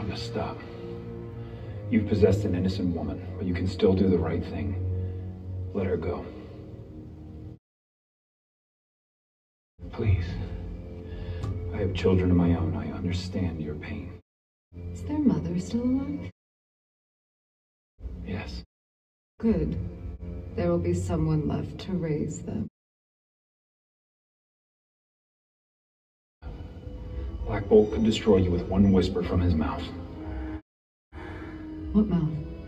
Wanda, stop. You've possessed an innocent woman, but you can still do the right thing. Let her go. Please. I have children of my own. I understand your pain. Is their mother still alive? Yes. Good. There will be someone left to raise them. Black Bolt could destroy you with one whisper from his mouth. What mouth?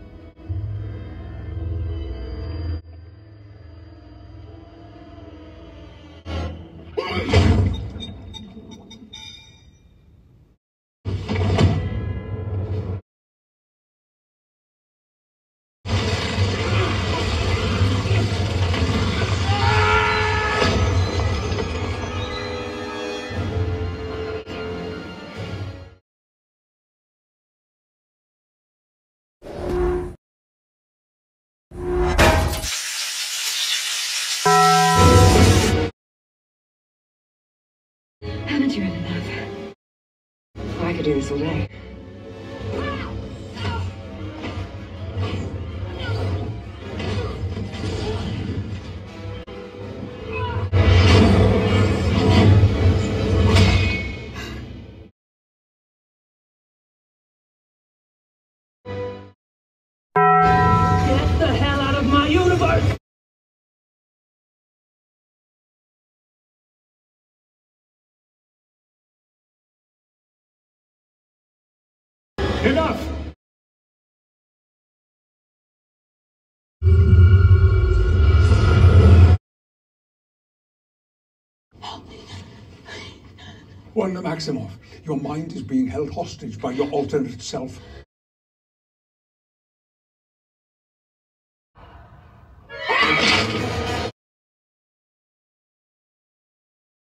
Haven't you had enough? I could do this all day. Get the hell out of my universe! Enough! Wanda Maximoff, your mind is being held hostage by your alternate self.